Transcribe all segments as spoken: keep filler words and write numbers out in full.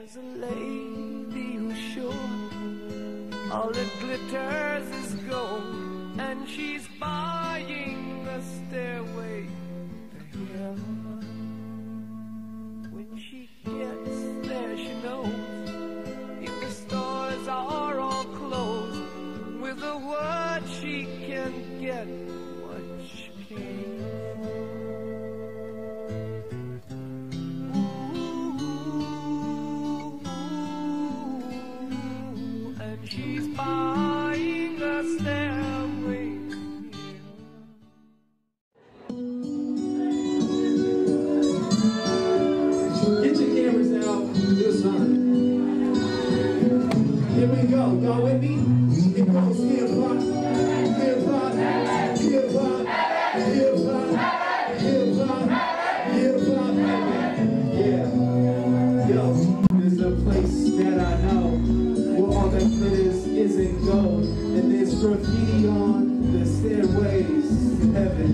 There's a lady who's sure all that glitters is gold, and she's buying a stairway to heaven. When she gets there, she knows if the stores are all closed, with a word she can get what she came for. She's buying a stairway. Get your cameras out. Do something. Here we go. Y'all with me? It goes hip hop, hip hop, hip hop, hip hop, hip hop, hip hop. Yeah. Yo, there's a place that I know where all that glitters isn't gold, and there's graffiti on the stairways to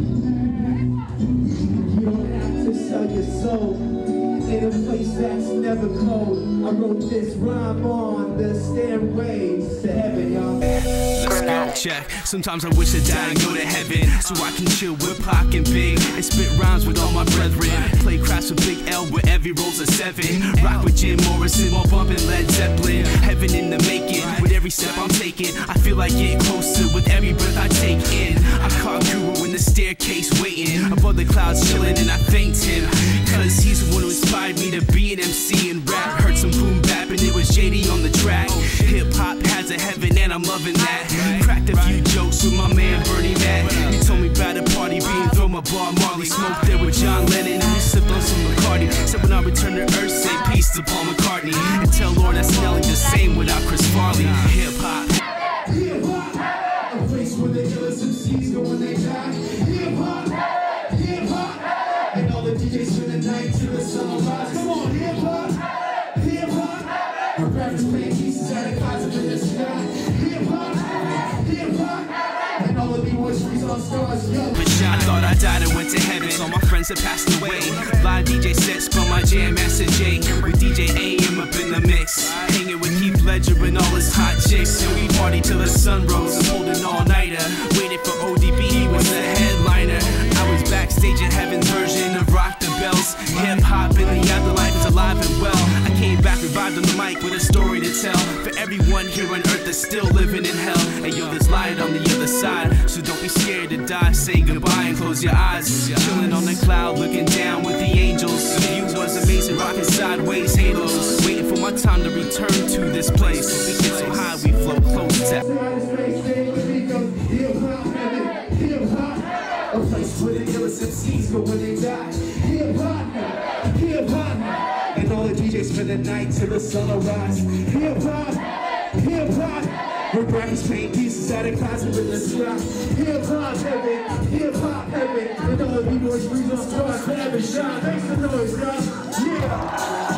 heaven. You don't have to sell your soul in a place that's never cold. I wrote this rhyme on the stairways to heaven, y'all. Let's go, check. Sometimes I wish I died and go to heaven, so I can chill with Pac and Big and spit rhymes with all my brethren. Play craps with Big L where every roll's a seven. Rock with Jim Morrison while bumping Led Zeppelin. Heaven in the making, with every step I'm taking, I feel like getting closer with every breath I take in. I caught Guru in the staircase waiting, above the clouds chilling, and I thanked him because he's the one who inspired me to be an M C and rap. Heard some boom bap and it was J D on the track. Hip hop has a heaven and I'm loving that. Cracked a few jokes with my man Bernie Mac. He told me about a party being thrown my bar Marley. Smoked there with John Lennon and we sipped on some Bacardi. Said when I return to Earth, say peace to Paul McCartney, and tell Lord that's Nelly the same without Chris Farley. Hip hop. Hip hop, a place where the illest M Cs go when they die. Hip hop, hip hop, and all the D Js spend the night till the sun rises. Come on, hip hop, hip hop. Our rappers playing pieces out of clouds in the sky. Hip hop, hip hop, and all the B-boys freeze on stars. Yo. I thought I died and went to heaven. All my friends have passed away. Live D J sets from my jam Master J with D J A M up in the mix, hanging with Heath Ledger and all his hot chicks. And we party till the sun rose, holding all nighter. Waited for O D B, he was the headliner. I was backstage at Heaven's version of Rock the Bells. Hip hop in the afterlife is alive and well. I came back revived on the mic with a story to tell for everyone here on earth that's still living in hell. And yo, there's light on the other side, so don't be scared to die. Say goodbye and close your eyes. Chilling on the cloud, looking down with the angels. The view was amazing, rocking sideways halos. Waiting for my time to return to this place. We get so high, we float close to Hip hop, hip hop, a place where the illest M Cs go when they die. Hip hop, hip hop, and all the D Js spend the night till the sun rises. Hip hop, hip hop, where rappers paint pieces out of clouds in the sky. Hip hop heaven, hip hop heaven, and all the B-boys freeze on stars for every shot. Make some noise, y'all. Yeah.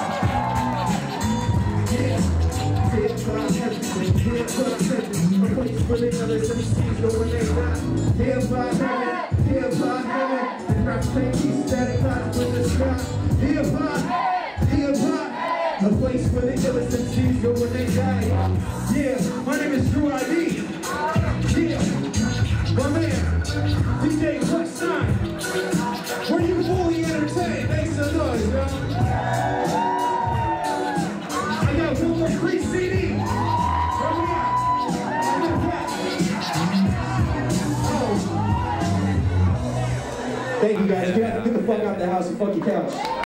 Yeah. Hip hop heaven, hip hop heaven, a place where the illest M Cs go when they die. Hip hop heaven, hip hop heaven, and rappers paint pieces out of clouds in the sky. Hip hop, hip hop, a place where the illest M Cs go when they die. Yeah, my name is Drew I D. Yeah, my man, D J Westside. Where you fully entertained? Make some noise, yo. I got one more free C D. Where we at? Oh. Thank you guys. Get the fuck out the house and fuck your couch.